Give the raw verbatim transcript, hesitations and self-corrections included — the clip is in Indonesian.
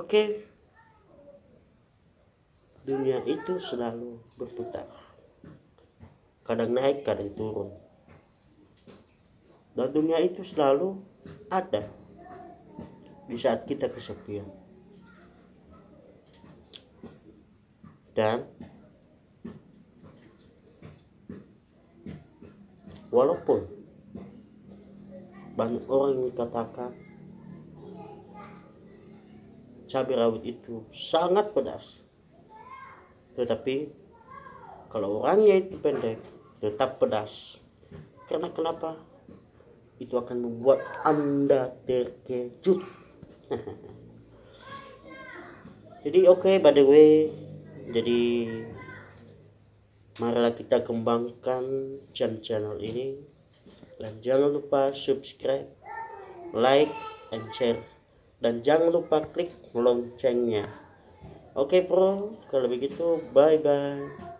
Oke, dunia itu selalu berputar, kadang naik kadang turun, dan dunia itu selalu ada di saat kita kesepian. Dan walaupun banyak orang yang katakan cabai rawit itu sangat pedas, tetapi kalau orangnya itu pendek tetap pedas. Karena kenapa? Itu akan membuat Anda terkejut. Jadi oke, okay, by the way, jadi marilah kita kembangkan channel ini, dan jangan lupa subscribe, like, and share, dan jangan lupa klik loncengnya. Oke, okay, bro, kalau begitu bye bye.